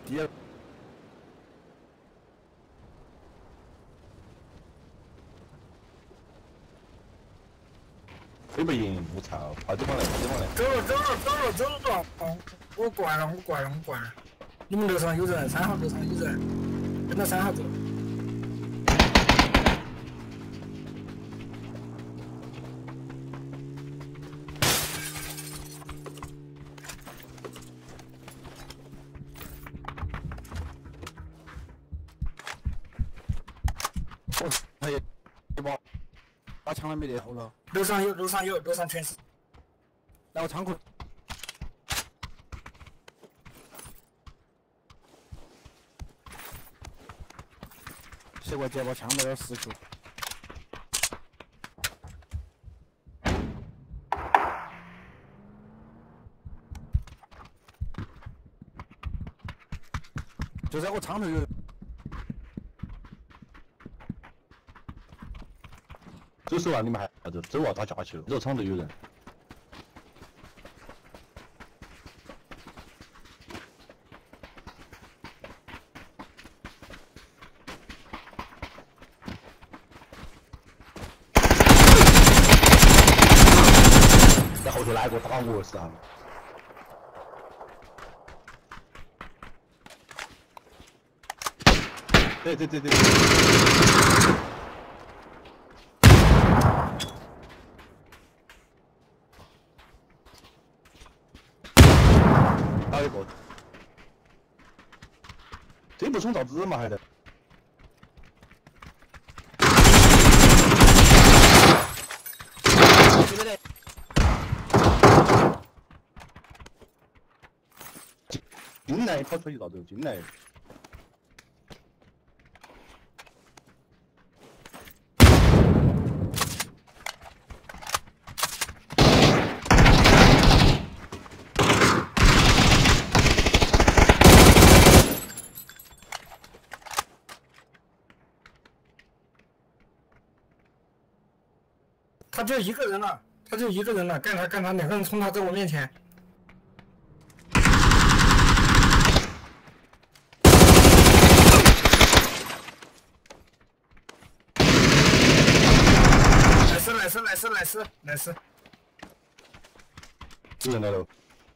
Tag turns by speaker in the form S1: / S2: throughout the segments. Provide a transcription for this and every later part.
S1: 第二。
S2: 追不赢，我操！跑地方来，跑地方来！
S3: 走了！我过来了！你们楼上有人，3号楼上有人，跟到3号走。
S1: 哎呀，一把枪都没得后了。
S3: 楼上全是。
S1: 来我仓库。谁给我捡把枪在这死球？就在我仓头有。
S2: 90万你们还啥子？走啊打架去了！这厂头有人。在后头来个打我是啊！对。打一个，这不冲造纸嘛还得？进来跑出去到这进来。
S3: 他就一个人了，干他，2个人冲他在我面前。来世，
S2: 有人来了。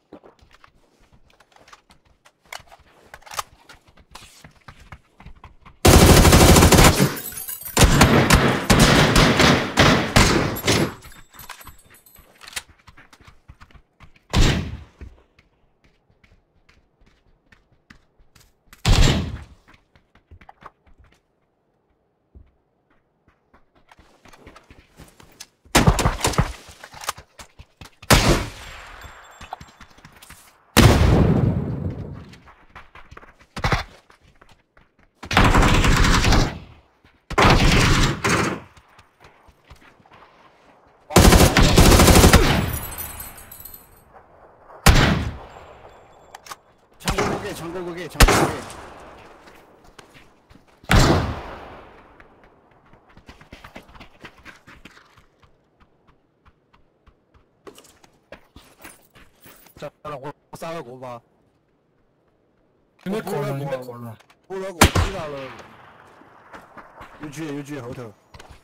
S1: 枪给我给！咋了？我杀了个吧？
S3: 没过了，
S1: 补了个击到了，有狙后头。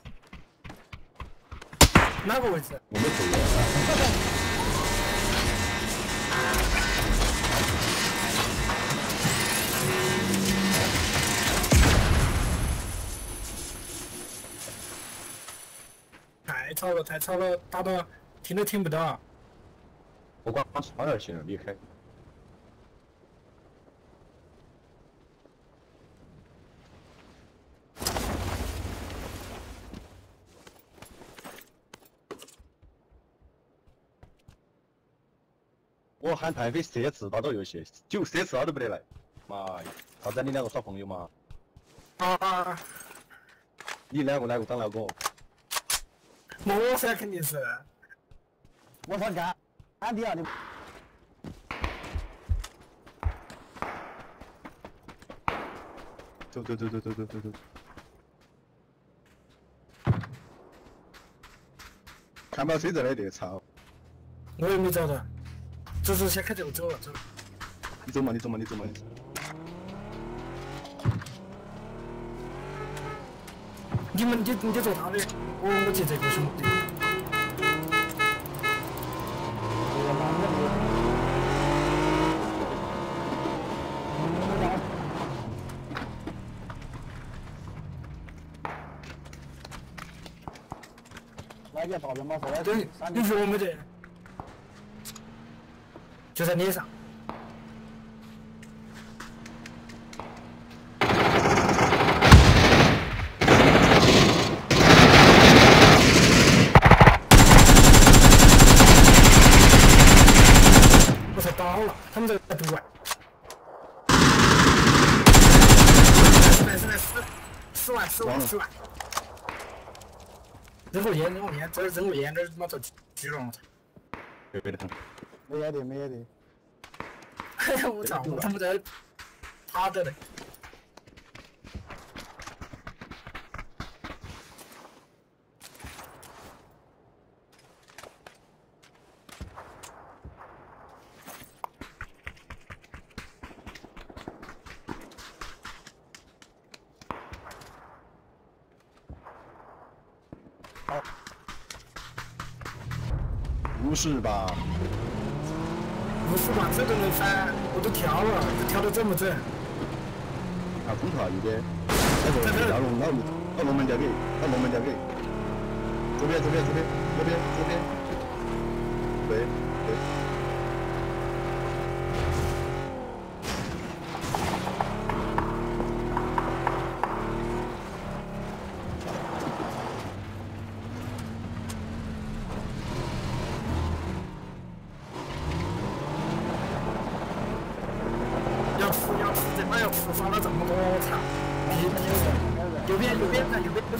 S3: 哪个位置？
S2: 我没走。
S3: 太吵了，打到听都听不到。
S2: 我光刷就行了，离开。我喊太妃3次打到游戏，3次他都不得来。妈呀！啥子？你2个耍朋友吗？
S3: 啊！
S2: 你哪个当那个？
S3: 我噻，肯定是。
S1: 我操干你啊你！
S2: 走！看不到谁在那地，操！
S3: 我也没找到，只是先开这个走了。
S2: 你走嘛。
S3: 你坐他的，我接这个兄弟。
S1: 来点保证嘛，说
S3: 对，你说我没得，就在脸上。我操，倒了，他们在毒外。10万。扔个烟，这儿扔个烟，这儿他妈遭狙了，我操！
S2: 别的很。
S1: 没烟的，没烟的。
S3: 哎呀，我操！我他妈在趴着嘞。
S2: 不是吧？
S3: 不是吧？这都能翻，我都跳了，这跳的准不准？
S2: 啊，中途啊，右边，那个要龙老龙门交给，左边，右边，对。
S3: 这把要吃杀了这么多，我操！右边有人。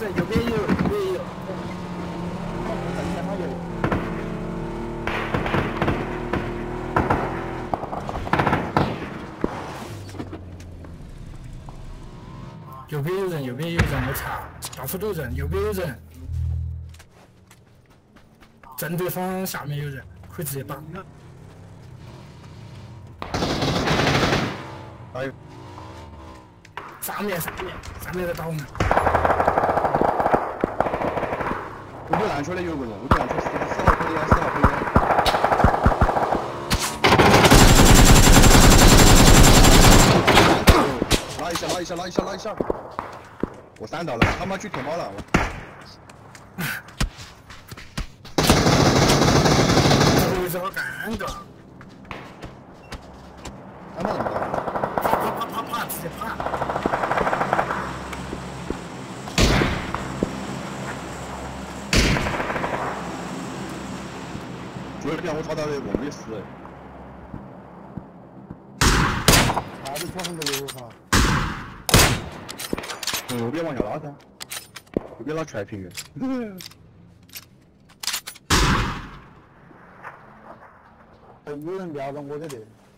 S3: 右边有人，我操！到处都有人，右边有人，正对方下面有人，可以直接打。
S2: 哎呦！
S3: 上面在打我们。
S2: 我们篮球的有个人，我们篮球4号可以，4号可以。拉一下！我3到了，他妈去舔猫了！
S3: 这个位置好尴尬。
S2: 他妈怎么搞？
S3: 啪，直接啪！
S2: 昨天我抓到的我们也死了。
S1: 啥子可能都有哈。
S2: 从右边往下拉噻，右边拉全平原。
S1: 有人瞄着我这里。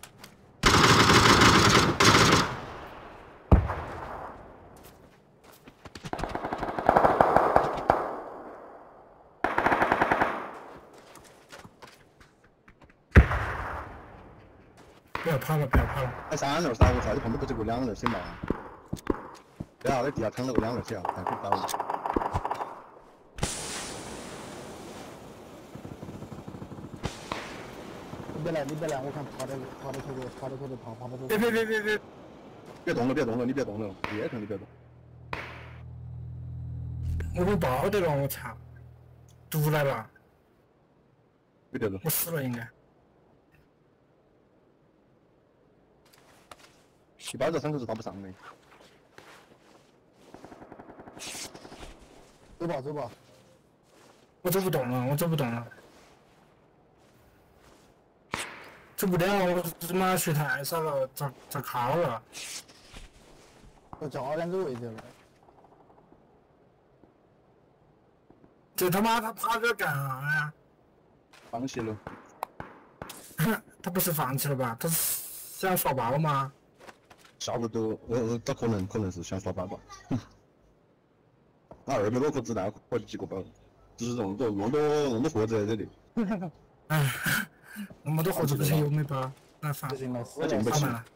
S3: 不要跑了！
S2: 哎，3人杀我操！你碰到这个2人先嘛？对啊，在地下躺了个2人先啊，看打我。
S1: 你别来，我看爬到头的爬到头。
S3: 别！
S2: 别动了，你别动了，别动，你别动。
S3: 我被爆的了，我操！毒来了！
S2: 别动。
S3: 我死了应该。
S2: 一般这3个是打不上的。
S1: 走吧。
S3: 我走不动了。走不了，我他妈血太少了，咋靠了？
S1: 我教练这个位置了。
S3: 这他妈他爬这干啥呀？
S2: 放弃了。
S3: 他不是放弃了吧？他是想刷包吗？
S2: 下不都这可能是想刷包吧。那200多颗子弹可以几个包，只是弄多盒子在这里。
S3: 哎，那么多盒子不是有没包？那放，
S1: 不行了，
S2: 那进不去。